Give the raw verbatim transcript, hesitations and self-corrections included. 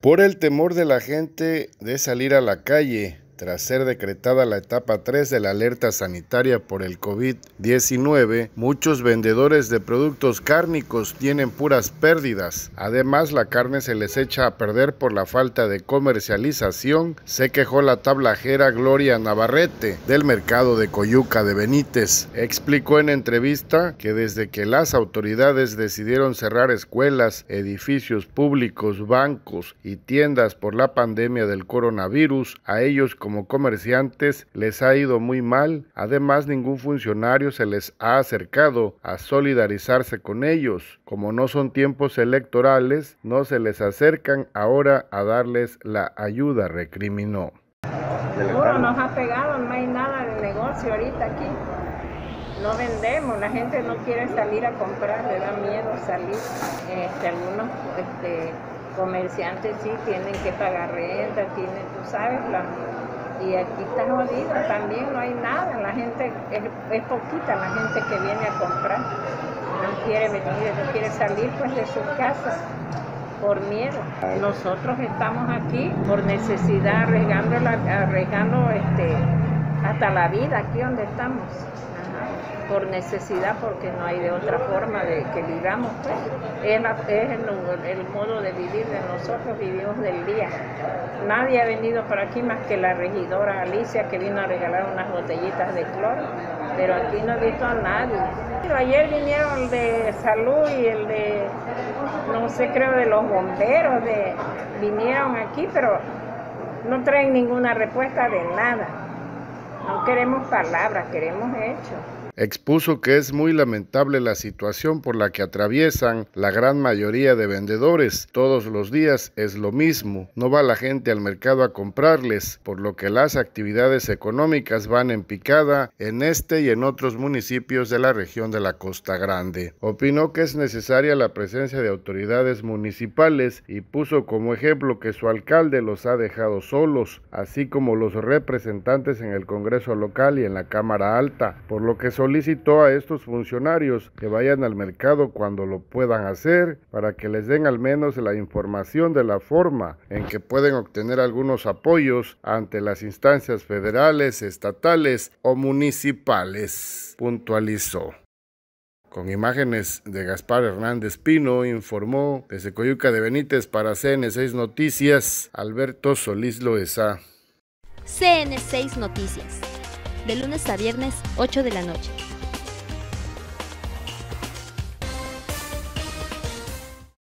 Por el temor de la gente de salir a la calle, tras ser decretada la etapa tres de la alerta sanitaria por el COVID diecinueve, muchos vendedores de productos cárnicos tienen puras pérdidas. Además, la carne se les echa a perder por la falta de comercialización, se quejó la tablajera Gloria Navarrete del mercado de Coyuca de Benítez. Explicó en entrevista que desde que las autoridades decidieron cerrar escuelas, edificios públicos, bancos y tiendas por la pandemia del coronavirus, a ellos como comerciantes les ha ido muy mal. Además, ningún funcionario se les ha acercado a solidarizarse con ellos. Como no son tiempos electorales, no se les acercan ahora a darles la ayuda, recriminó. Seguro nos ha pegado, no hay nada de negocio ahorita aquí. No vendemos, la gente no quiere salir a comprar, le da miedo salir. Este, algunos este, comerciantes sí tienen que pagar renta, tienen, tú sabes, la... y aquí está jodido, también no hay nada, la gente, es, es poquita la gente que viene a comprar, no quiere venir, no quiere salir pues de sus casas por miedo. Nosotros estamos aquí por necesidad, arriesgando, la, arriesgando este, hasta la vida aquí donde estamos. Por necesidad, porque no hay de otra forma de que vivamos, pues. es, la, es el, el modo de vivir de nosotros, vivimos del día. Nadie ha venido por aquí más que la regidora Alicia, que vino a regalar unas botellitas de cloro, pero aquí no he visto a nadie. Pero ayer vinieron el de salud y el de, no sé, creo de los bomberos, de, vinieron aquí, pero no traen ninguna respuesta de nada. No queremos palabras, queremos hechos. Expuso que es muy lamentable la situación por la que atraviesan la gran mayoría de vendedores. Todos los días es lo mismo, no va la gente al mercado a comprarles, por lo que las actividades económicas van en picada en este y en otros municipios de la región de la Costa Grande. Opinó que es necesaria la presencia de autoridades municipales y puso como ejemplo que su alcalde los ha dejado solos, así como los representantes en el Congreso local y en la Cámara Alta, por lo que solicitó a estos funcionarios que vayan al mercado cuando lo puedan hacer para que les den al menos la información de la forma en que pueden obtener algunos apoyos ante las instancias federales, estatales o municipales, puntualizó. Con imágenes de Gaspar Hernández Pino, informó desde Coyuca de Benítez para C N seis Noticias, Alberto Solís Loesa. C N seis Noticias, de lunes a viernes, ocho de la noche.